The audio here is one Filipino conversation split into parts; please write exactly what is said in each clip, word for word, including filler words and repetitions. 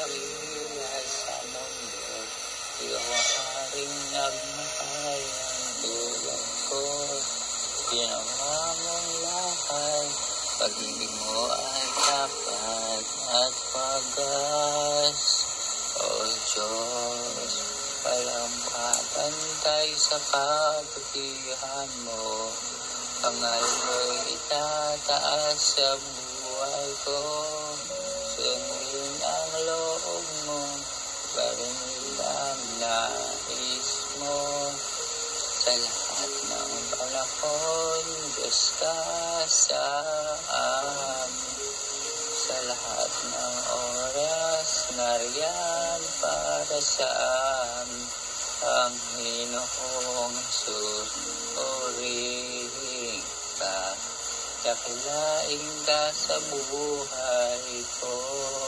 buhay sa mundo. Ikaw ang aring nagmahal ang tulad ko. Ginawa mong lahat, pag-ibig mo ay tapat at wagas. O Diyos, walang papantay sa kabutihan mo. Pangal mo'y itataas sa buhay ko. Sundin ang loob mo, barin lang nais mo. Sa lahat ng panahon, Diyos ka sa amin. Sa lahat ng oras, nariyan para sa amin. Ang Panginoong Jesus, purihin ka. Dakilain ka sa buhay ko.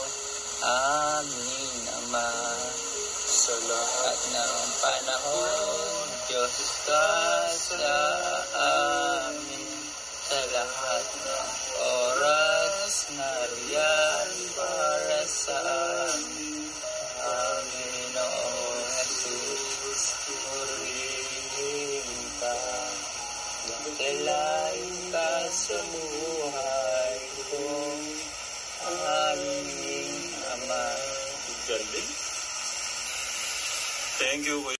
Amin, Ama. Sa lahat ng panahon, Diyos ka sa amin. Sa lahat ng oras, nariyan para sa amin. Panginoong Jesus, purihin ka. Dakilain ka sa buhay ko. Amin, Ama. Thank you.